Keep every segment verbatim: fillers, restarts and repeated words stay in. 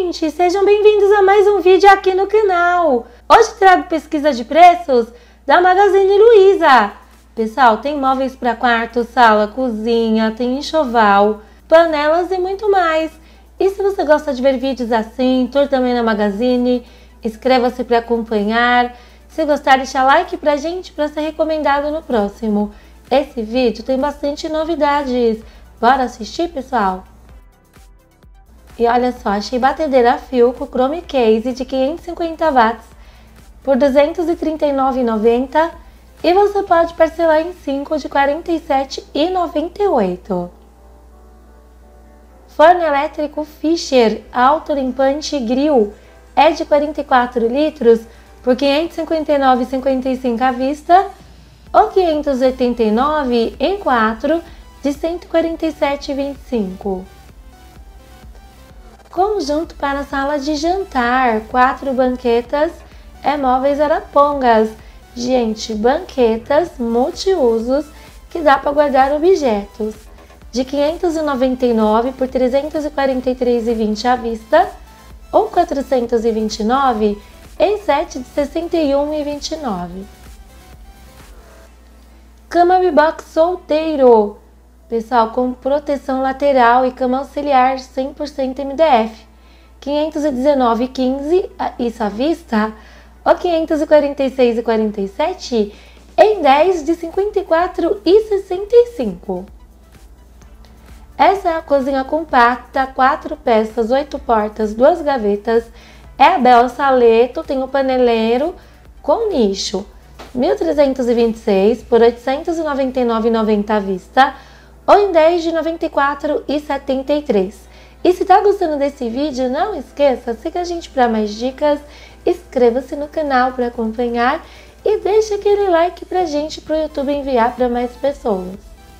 gente! Sejam bem-vindos a mais um vídeo aqui no canal. Hoje trago pesquisa de preços da Magazine Luiza. Pessoal, tem móveis para quarto, sala, cozinha, tem enxoval, panelas e muito mais. E se você gosta de ver vídeos assim, tour também na Magazine, inscreva-se para acompanhar. Se gostar, deixa like pra gente para ser recomendado no próximo. Esse vídeo tem bastante novidades. Bora assistir, pessoal? E olha só, achei batedeira Philco Chrome Case de quinhentos e cinquenta watts por duzentos e trinta e nove reais e noventa centavos e você pode parcelar em cinco de quarenta e sete reais e noventa e oito centavos. Forno elétrico Fischer Auto Limpante Grill é de quarenta e quatro litros por quinhentos e cinquenta e nove reais e cinquenta e cinco centavos à vista ou quinhentos e oitenta e nove reais em quatro de cento e quarenta e sete reais e vinte e cinco centavos. Conjunto para sala de jantar, quatro banquetas, é móveis Arapongas. Gente, banquetas multiusos que dá para guardar objetos. De quinhentos e noventa e nove reais por trezentos e quarenta e três reais e vinte centavos à vista ou quatrocentos e vinte e nove reais em sete de sessenta e um reais e vinte e nove centavos. Cama Bibox solteiro. Pessoal, com proteção lateral e cama auxiliar cem por cento M D F, quinhentos e dezenove reais e quinze centavos, isso à vista, ou quinhentos e quarenta e seis reais e quarenta e sete centavos em dez de cinquenta e quatro reais e sessenta e cinco centavos. Essa é a cozinha compacta, quatro peças, oito portas, duas gavetas, é a Bel Saleto, tem o paneleiro com nicho, mil trezentos e vinte e seis por oitocentos e noventa e nove reais e noventa centavos à vista, ou em dez de noventa e quatro reais e setenta e três centavos. E se tá gostando desse vídeo, não esqueça, siga a gente para mais dicas, inscreva-se no canal para acompanhar e deixe aquele like pra gente pro YouTube enviar para mais pessoas.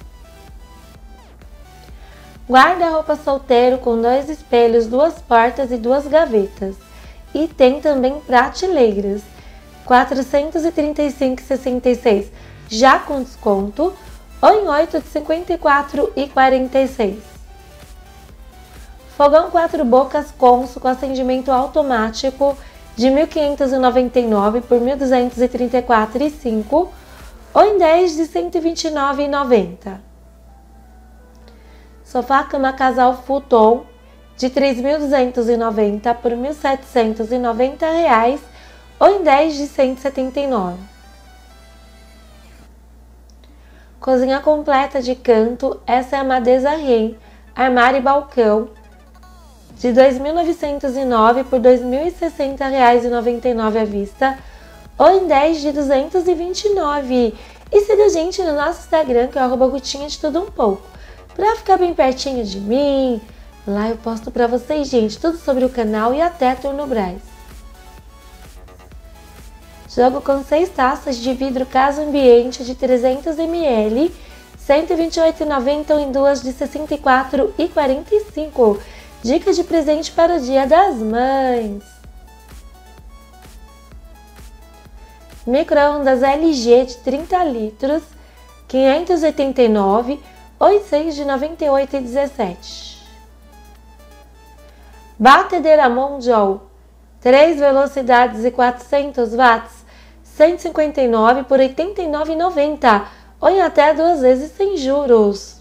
Guarda-roupa solteiro com dois espelhos, duas portas e duas gavetas. E tem também prateleiras, quatrocentos e trinta e cinco reais e sessenta e seis centavos já com desconto, ou em oito de cinquenta e quatro reais e quarenta e seis centavos. Fogão quatro bocas Consul com acendimento automático de mil quinhentos e noventa e nove reais por mil duzentos e trinta e quatro reais e cinco centavos ou em dez de cento e vinte e nove reais e noventa centavos. Sofá cama casal futon de três mil duzentos e noventa reais por mil setecentos e noventa reais ou em dez de cento e setenta e nove reais. Cozinha completa de canto, essa é a Madesa Rem, armário e balcão, de dois mil novecentos e nove reais por dois mil e sessenta reais e noventa e nove centavos à vista, ou em dez de duzentos e vinte e nove reais. E siga a gente no nosso Instagram, que é arroba Gutinha de Tudo Um Pouco, pra ficar bem pertinho de mim. Lá eu posto pra vocês, gente, tudo sobre o canal e até Turno Brás. Jogo com seis taças de vidro Casa Ambiente de trezentos mililitros, cento e vinte e oito reais e noventa centavos em duas de sessenta e quatro reais e quarenta e cinco centavos. Dicas de presente para o Dia das Mães. Micro-ondas L G de trinta litros, quinhentos e oitenta e nove reais ou em seis de noventa e oito reais e dezessete centavos. Batedeira Mondial, três velocidades e quatrocentos watts, cento e cinquenta e nove reais por oitenta e nove reais e noventa centavos ou em até duas vezes sem juros.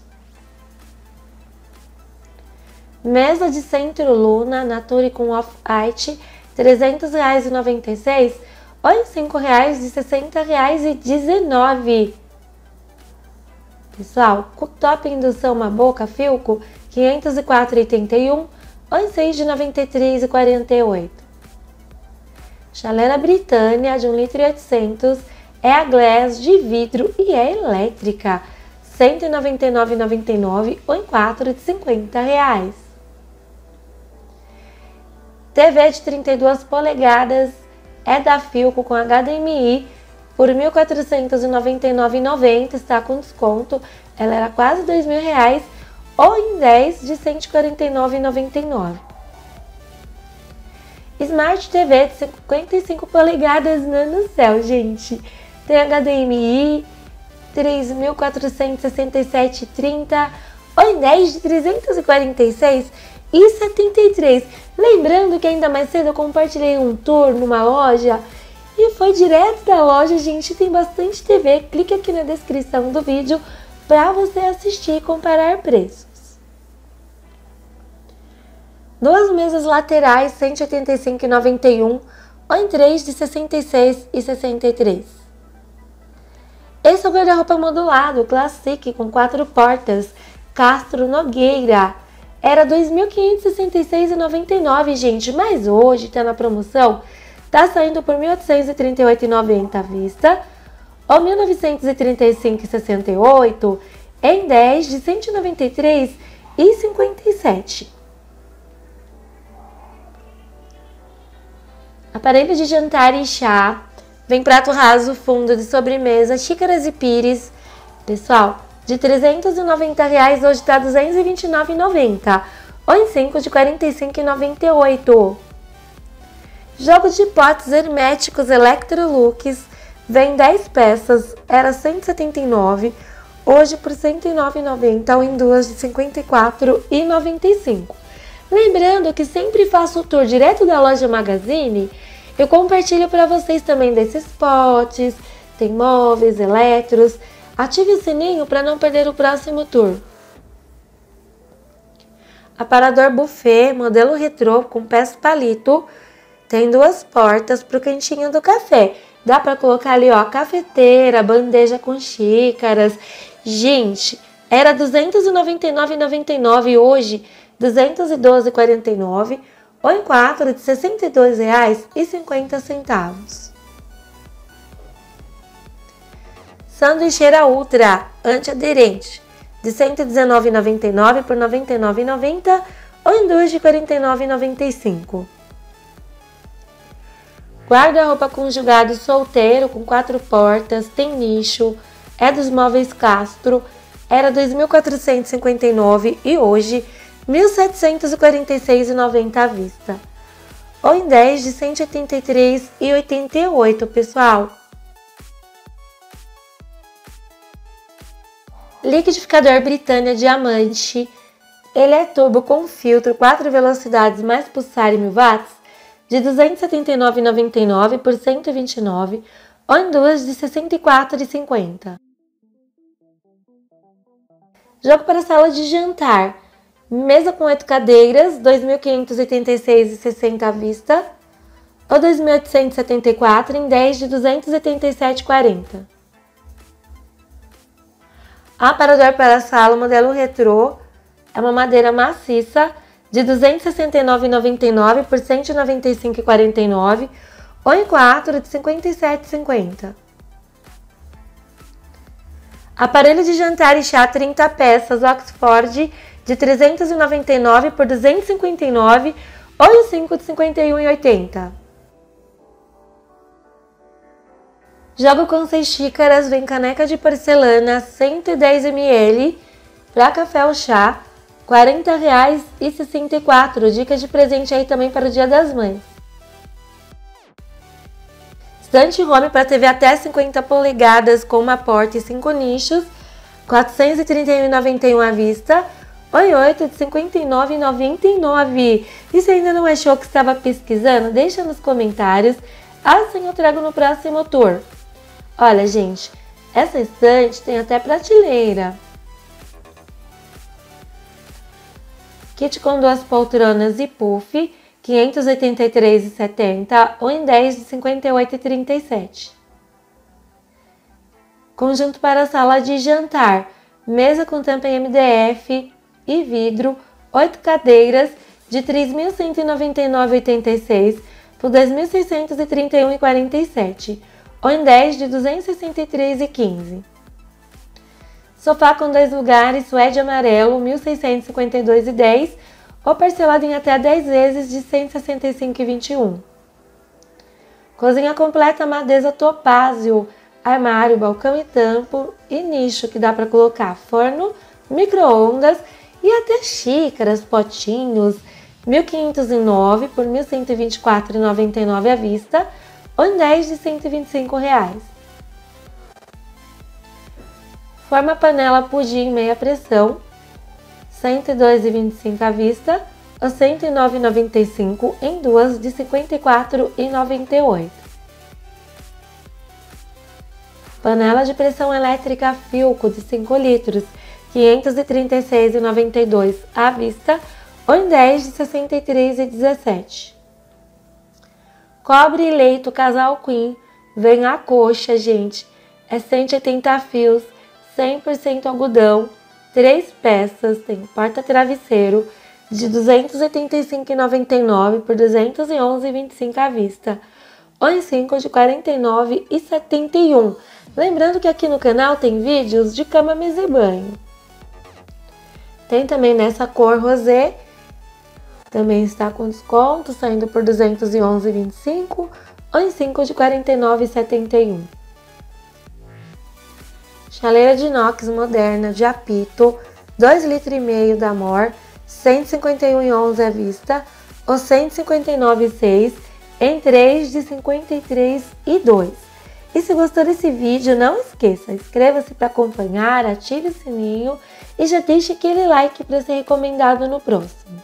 Mesa de centro Luna Nature com Off-White, trezentos reais e noventa e seis centavos ou em cinco reais e sessenta reais e dezenove centavos. Pessoal, cooktop indução uma boca Philco, quinhentos e quatro reais e oitenta e um centavos ou em seis de noventa e três reais e quarenta e oito centavos. Chaleira Britânia de um litro e oitocentos é a Glass de vidro e é elétrica, cento e noventa e nove reais e noventa e nove centavos ou em quatro de cinquenta reais. T V de trinta e duas polegadas é da Philco com H D M I por mil quatrocentos e noventa e nove reais e noventa centavos, está com desconto, ela era quase dois mil reais ou em dez de cento e quarenta e nove reais e noventa e nove centavos. Smart T V de cinquenta e cinco polegadas no céu, gente. Tem H D M I, três mil quatrocentos e sessenta e sete reais e trinta centavos ou em dez de trezentos e quarenta e seis reais e setenta e três reais. Lembrando que ainda mais cedo eu compartilhei um tour numa loja e foi direto da loja, gente, tem bastante T V. Clique aqui na descrição do vídeo para você assistir e comparar preços. Duas mesas laterais, cento e oitenta e cinco reais e noventa e um centavos, ou em três de sessenta e seis reais e sessenta e três centavos. Esse é o guarda-roupa modulado Classic com quatro portas, Castro Nogueira. Era dois mil quinhentos e sessenta e seis reais e noventa e nove centavos, gente, mas hoje tá na promoção, tá saindo por mil oitocentos e trinta e oito reais e noventa centavos à vista, ou mil novecentos e trinta e cinco reais e sessenta e oito centavos em dez de cento e noventa e três reais e cinquenta e sete centavos. Aparelho de jantar e chá, vem prato raso, fundo de sobremesa, xícaras e pires, pessoal, de trezentos e noventa reais hoje tá duzentos e vinte e nove reais e noventa centavos, ou em cinco de quarenta e cinco reais e noventa e oito centavos. Jogo de potes herméticos Electrolux, vem dez peças, era cento e setenta e nove reais, hoje por cento e nove reais e noventa centavos, ou em duas de cinquenta e quatro reais e noventa e cinco centavos. Lembrando que sempre faço o tour direto da loja Magazine, eu compartilho para vocês também desses potes, tem móveis, eletros. Ative o sininho para não perder o próximo tour. Aparador buffet, modelo retrô com pés palito, tem duas portas para o cantinho do café. Dá para colocar ali, ó, cafeteira, bandeja com xícaras. Gente, era duzentos e noventa e nove reais e noventa e nove centavos, hoje duzentos e doze reais e quarenta e nove centavos, ou em quatro de sessenta e dois reais e cinquenta centavos. Sanduicheira Ultra antiaderente, de cento e dezenove reais e noventa e nove centavos por noventa e nove reais e noventa centavos, ou em duas de quarenta e nove reais e noventa e cinco centavos. Guarda-roupa conjugado solteiro com quatro portas, tem nicho, é dos móveis Castro, era dois mil quatrocentos e cinquenta e nove reais e hoje mil setecentos e quarenta e seis reais e noventa centavos à vista, ou em dez de cento e oitenta e três reais e oitenta e oito centavos, pessoal. Liquidificador Britânia Diamante, ele é turbo com filtro, quatro velocidades mais pulsar e mil watts, de duzentos e setenta e nove reais e noventa e nove centavos por cento e vinte e nove reais, ou em duas de sessenta e quatro reais e cinquenta centavos. Jogo para sala de jantar, mesa com oito cadeiras, dois mil quinhentos e oitenta e seis reais e sessenta centavos à vista, ou dois mil oitocentos e setenta e quatro reais em dez de duzentos e oitenta e sete reais e quarenta centavos. Aparador para sala, modelo retrô, é uma madeira maciça, de duzentos e sessenta e nove reais e noventa e nove centavos por cento e noventa e cinco reais e quarenta e nove centavos, ou em quatro de cinquenta e sete reais e cinquenta centavos. Aparelho de jantar e chá trinta peças Oxford, de trezentos e noventa e nove reais por duzentos e cinquenta e nove reais, ou em cinco de cinquenta e um reais e oitenta centavos. Jogo com seis xícaras, vem caneca de porcelana cento e dez mililitros para café ou chá, quarenta reais e sessenta e quatro centavos. Dica de presente aí também para o Dia das Mães. Estante home para T V até cinquenta polegadas com uma porta e cinco nichos, quatrocentos e trinta e um reais e noventa e um centavos à vista, ou em oito de cinquenta e nove reais e noventa e nove centavos. E se ainda não achou que estava pesquisando, deixa nos comentários, assim eu trago no próximo tour. Olha, gente, essa estante tem até prateleira. Kit com duas poltronas e puff, quinhentos e oitenta e três reais e setenta centavos, ou em dez de cinquenta e oito reais e trinta e sete centavos. Conjunto para sala de jantar, mesa com tampa em M D F e vidro, oito cadeiras, de três mil cento e noventa e nove reais e oitenta e seis centavos por dois mil seiscentos e trinta e um reais e quarenta e sete centavos, ou em dez de duzentos e sessenta e três reais e quinze centavos. Sofá com dois lugares, suede amarelo, mil seiscentos e cinquenta e dois reais e dez centavos, ou parcelado em até dez vezes de cento e sessenta e cinco reais e vinte e um centavos. Cozinha completa Madeza Topázio, armário, balcão e tampo e nicho que dá para colocar forno, micro-ondas e até xícaras, potinhos, mil quinhentos e nove por mil cento e vinte e quatro reais e noventa e nove centavos à vista, ou em dez de cento e vinte e cinco reais. Forma panela pudim meia pressão, cento e dois reais e vinte e cinco centavos à vista, ou cento e nove reais e noventa e cinco centavos em duas de cinquenta e quatro reais e noventa e oito centavos. Panela de pressão elétrica Philco de cinco litros, quinhentos e trinta e seis reais e noventa e dois centavos à vista, ou em dez de sessenta e três reais e dezessete centavos. Cobre e leito Casal Queen, vem a coxa, gente, é cento e oitenta fios, cem por cento algodão, três peças, tem porta-travesseiro de duzentos e oitenta e cinco reais e noventa e nove centavos por duzentos e onze reais e vinte e cinco centavos à vista, ou em cinco de quarenta e nove reais e setenta e um centavos. Lembrando que aqui no canal tem vídeos de cama, mesa e banho. Tem também nessa cor rosé, também está com desconto, saindo por duzentos e onze reais e vinte e cinco centavos, ou em cinco de quarenta e nove reais e setenta e um centavos. Chaleira de inox moderna de apito, dois litros e meio da Amor, cento e cinquenta e um reais e onze centavos à vista, ou cento e cinquenta e nove reais e seis centavos em três de cinquenta e três reais e dois centavos. E se gostou desse vídeo, não esqueça, inscreva-se para acompanhar, ative o sininho e já deixe aquele like para ser recomendado no próximo.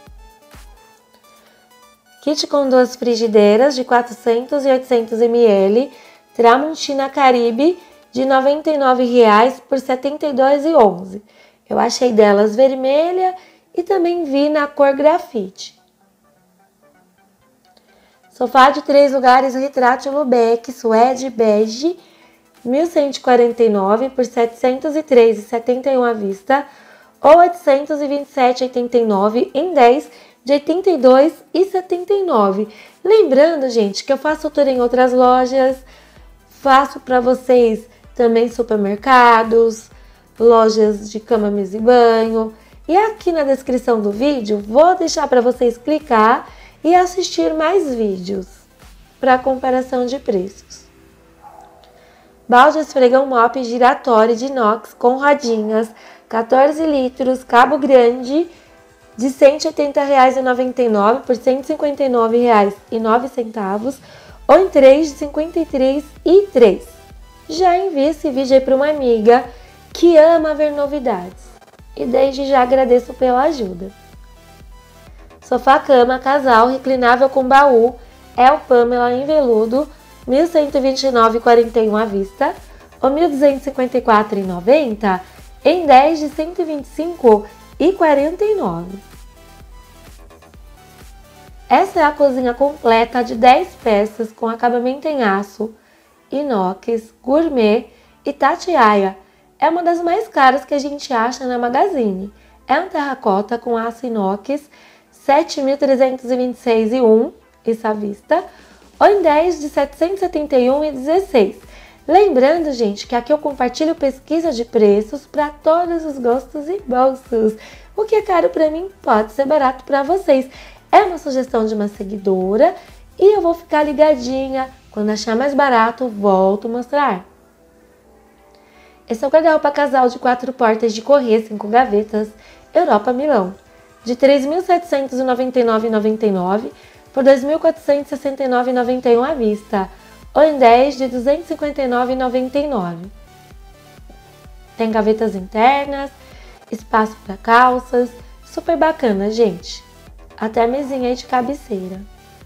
Kit com duas frigideiras de quatrocentos e oitocentos mililitros, Tramontina Caribe de noventa e nove reais por setenta e dois reais e onze centavos. Eu achei delas vermelha e também vi na cor grafite. Sofá de três lugares retrátil Lubeck suede bege, mil cento e quarenta e nove reais por setecentos e três reais e setenta e um centavos à vista, ou oitocentos e vinte e sete reais e oitenta e nove centavos em dez de oitenta e dois reais e setenta e nove centavos. Lembrando, gente, que eu faço tour em outras lojas, faço para vocês também supermercados, lojas de cama, mesa e banho. E aqui na descrição do vídeo vou deixar para vocês clicar e assistir mais vídeos para comparação de preços. Balde esfregão mop giratório de inox com rodinhas, quatorze litros, cabo grande, de cento e oitenta reais e noventa e nove centavos por cento e cinquenta e nove reais e nove centavos, ou em três de cinquenta e três reais e três centavos. Já envie esse vídeo aí para uma amiga que ama ver novidades. E desde já agradeço pela ajuda. Sofá cama casal reclinável com baú El Pamela em veludo, mil cento e vinte e nove reais e quarenta e um centavos à vista, ou mil duzentos e cinquenta e quatro reais e noventa centavos em dez de cento e vinte e cinco reais e quarenta e nove centavos. Essa é a cozinha completa de dez peças com acabamento em aço, inox, gourmet e tatiaia. É uma das mais caras que a gente acha na Magazine. É um terracota com aço inox, sete mil trezentos e vinte e seis reais e um centavo, isso à vista, ou em dez de setecentos e setenta e um reais e dezesseis centavos. Lembrando, gente, que aqui eu compartilho pesquisa de preços para todos os gostos e bolsos. O que é caro para mim pode ser barato para vocês. É uma sugestão de uma seguidora e eu vou ficar ligadinha. Quando achar mais barato, volto a mostrar. Esse é o guarda-roupa casal de quatro portas de correr, cinco gavetas, Europa Milão, de três mil setecentos e noventa e nove reais e noventa e nove centavos por dois mil quatrocentos e sessenta e nove reais e noventa e um centavos à vista, ou em dez de duzentos e cinquenta e nove reais e noventa e nove centavos. Tem gavetas internas, espaço para calças, super bacana, gente. Até a mesinha aí de cabeceira.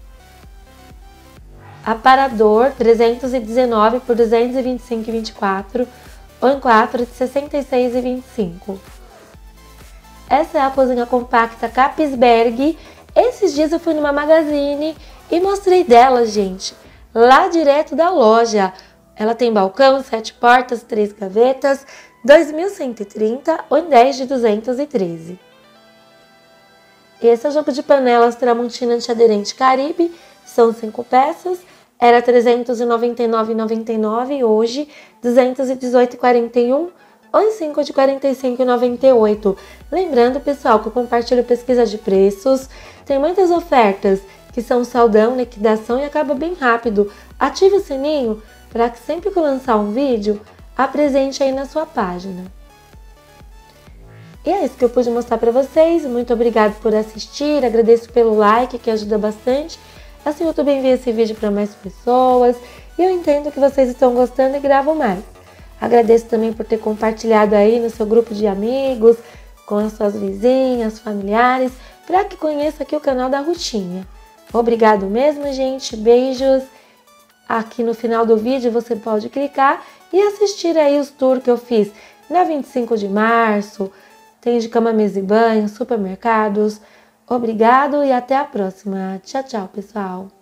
Aparador trezentos e dezenove reais por duzentos e vinte e cinco reais e vinte e quatro centavos, ou em quatro de sessenta e seis reais e vinte e cinco centavos. Essa é a cozinha compacta Capisberg. Esses dias eu fui numa Magazine e mostrei dela, gente, lá direto da loja. Ela tem balcão, sete portas, três gavetas, dois mil cento e trinta reais, ou em dez de duzentos e treze reais. Esse é o jogo de panelas Tramontina antiaderente Caribe, são cinco peças, era trezentos e noventa e nove reais e noventa e nove centavos e hoje duzentos e dezoito reais e quarenta e um centavos, ou em cinco de quarenta e cinco reais e noventa e oito centavos. Lembrando, pessoal, que eu compartilho pesquisa de preços, tem muitas ofertas que são saldão, liquidação e acaba bem rápido. Ative o sininho para que sempre que eu lançar um vídeo, apresente aí na sua página. E é isso que eu pude mostrar para vocês. Muito obrigada por assistir, agradeço pelo like que ajuda bastante. Assim eu também envio esse vídeo para mais pessoas e eu entendo que vocês estão gostando e gravam mais. Agradeço também por ter compartilhado aí no seu grupo de amigos, com as suas vizinhas, familiares, para que conheça aqui o canal da Rutinha. Obrigado mesmo, gente. Beijos. Aqui no final do vídeo você pode clicar e assistir aí os tours que eu fiz na vinte e cinco de março. Tem de cama, mesa e banho, supermercados. Obrigado e até a próxima. Tchau, tchau, pessoal.